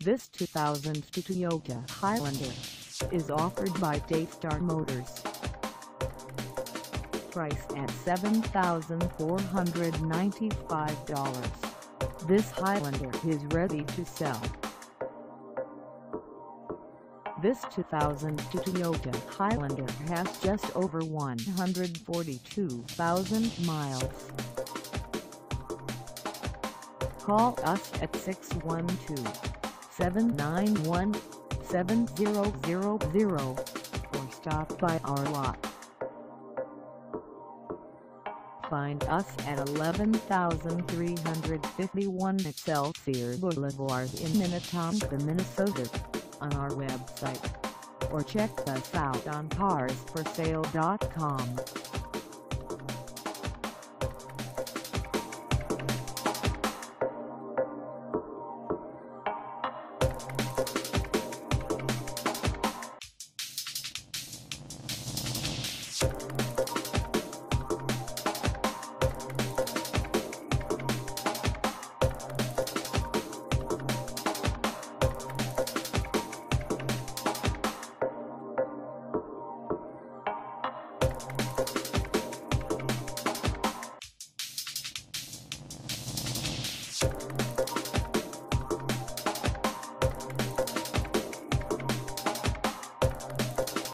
This 2002 Toyota Highlander is offered by Daystar Motors. Priced at $7,495, this Highlander is ready to sell. This 2002 Toyota Highlander has just over 142,000 miles. Call us at 612-791-7000 or stop by our lot. Find us at 11,351 Excelsior Boulevard in Minnetonka, Minnesota, on our website, or check us out on carsforsale.com.